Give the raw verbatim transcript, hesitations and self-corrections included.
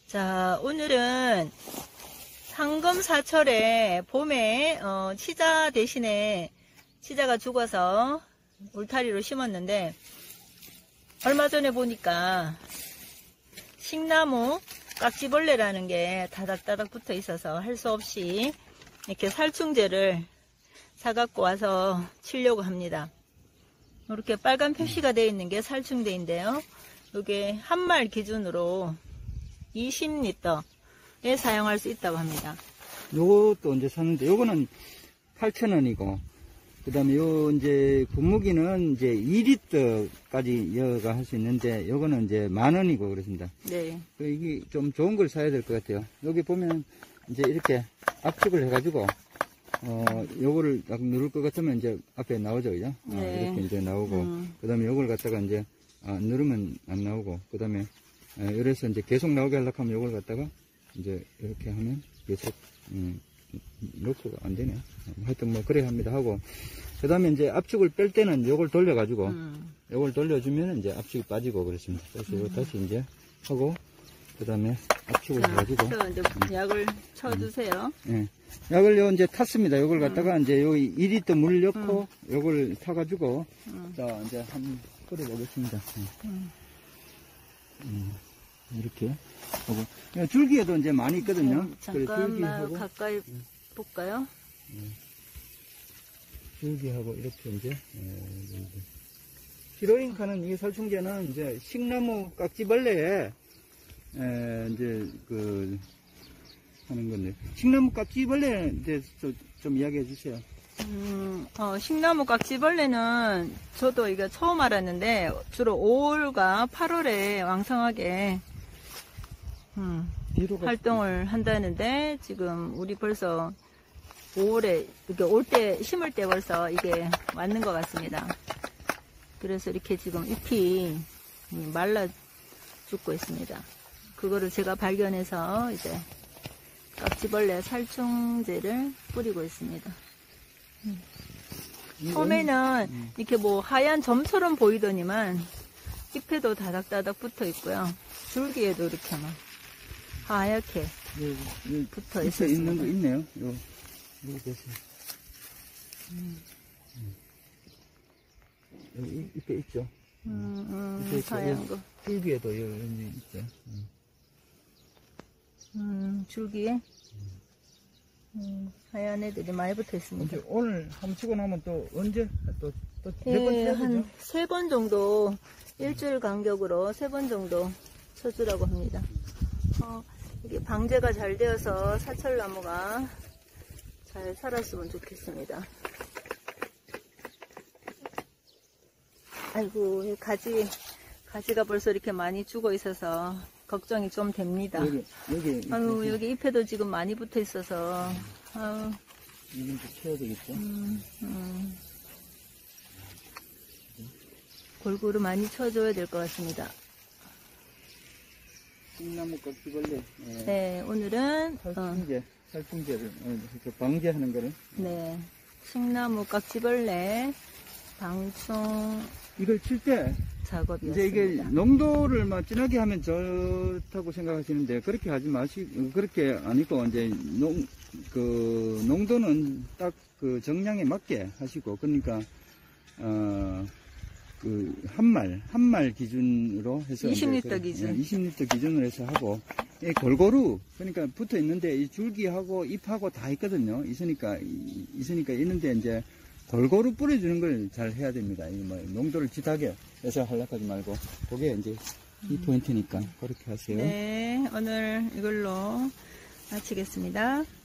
자, 오늘은 상금사철에 봄에 어, 치자 대신에 치자가 죽어서 울타리로 심었는데, 얼마 전에 보니까 식나무 깍지벌레라는 게 다닥다닥 붙어 있어서 할 수 없이 이렇게 살충제를 사갖고 와서 치려고 합니다. 이렇게 빨간 표시가 되어 있는 게 살충제인데요. 이게 한 말 기준으로 이십 리터에 사용할 수 있다고 합니다. 요것도 이제 샀는데, 요거는 팔천 원이고, 그 다음에 요 이제 분무기는 이제 이 리터까지 여가 할 수 있는데, 요거는 이제 만 원이고 그렇습니다. 네. 이게 좀 좋은 걸 사야 될 것 같아요. 여기 보면 이제 이렇게 압축을 해가지고, 어, 요거를 딱 누를 것 같으면 이제 앞에 나오죠, 그죠? 네. 어, 이렇게 이제 나오고, 음. 그 다음에 요걸 갖다가 이제, 아, 누르면 안 나오고, 그 다음에, 이래서 이제 계속 나오게 하려고 하면 요걸 갖다가 이제 이렇게 하면 계속, 음, 녹수가 안 되네. 하여튼 뭐, 그래 합니다. 하고, 그 다음에 이제 압축을 뺄 때는 요걸 돌려가지고, 음. 요걸 돌려주면 이제 압축이 빠지고 그렇습니다. 그래서 음. 이거 다시 이제 하고, 그 다음에 압축을 자, 해가지고. 이제 약을 쳐주세요. 예. 네. 약을 요 이제 탔습니다. 요걸 갖다가 음. 이제 요 이 리터 물 넣고, 음. 요걸 타가지고, 음. 자, 이제 한번 끓여보겠습니다. 음. 음. 이렇게 하고, 줄기에도 이제 많이 있거든요. 음, 잠깐만 줄기하고, 가까이 음. 볼까요? 음. 줄기하고 이렇게 이제, 에, 히로인카는 이 살충제는 이제 식나무 깍지벌레에 에, 이제 그 하는 건데, 식나무 깍지벌레에 대해서 좀, 좀 이야기해 주세요. 음, 어, 식나무 깍지벌레는 저도 이거 처음 알았는데 주로 오월과 팔월에 왕성하게 음, 활동을 한다는데, 지금 우리 벌써 오월에 이렇게 올 때 심을 때 벌써 이게 맞는 것 같습니다. 그래서 이렇게 지금 잎이 말라 죽고 있습니다. 그거를 제가 발견해서 이제 깍지벌레 살충제를 뿌리고 있습니다. 음. 처음에는 음. 이렇게 뭐 하얀 점처럼 보이더니만 잎에도 다닥다닥 붙어 있고요. 줄기에도 이렇게 막 하얗게 예, 예, 붙어 있어요. 있는 거 있네요. 요, 여기 보세요. 음. 여기 잎에 있죠. 음, 음, 하얀 거. 줄기에도 여기 있죠. 음, 음 줄기에 음, 하얀 애들이 많이 붙어 있습니다. 오늘 한번 치고 나면 또 언제 또 또 몇 번 예, 쳐야 되죠? 한 세 번 정도, 일주일 간격으로 세 번 정도 쳐주라고 합니다. 어, 이게 방제가 잘 되어서 사철나무가 잘 살았으면 좋겠습니다. 아이고, 가지, 가지가 벌써 이렇게 많이 죽어 있어서 걱정이 좀 됩니다. 여기, 여기. 아유, 여기 잎에도 지금 많이 붙어 있어서, 아유. 이건 또 쳐야 되겠죠? 음, 음. 골고루 많이 쳐줘야 될 것 같습니다. 식나무 깍지벌레. 네, 네, 오늘은 살충제, 어. 살충제를 어, 방제하는 거를. 네, 식나무 깍지벌레 방충. 이걸 칠 때 작업이었습니다. 이제 이게 농도를 막 진하게 하면 좋다고 생각하시는데, 그렇게 하지 마시고, 그렇게 아니고 이제 농 그 농도는 딱 그 정량에 맞게 하시고, 그러니까 어. 그, 한 말, 한 말 기준으로 해서. 이십 리터 기준. 이십 리터 기준으로 해서 하고, 예, 골고루, 그러니까 붙어 있는데, 이 줄기하고 잎하고 다 있거든요. 있으니까, 있으니까 있는데, 이제, 골고루 뿌려주는 걸 잘 해야 됩니다. 이 뭐, 농도를 짙하게 해서 하려고 하지 말고, 그게 이제, 이 포인트니까, 그렇게 하세요. 네, 오늘 이걸로 마치겠습니다.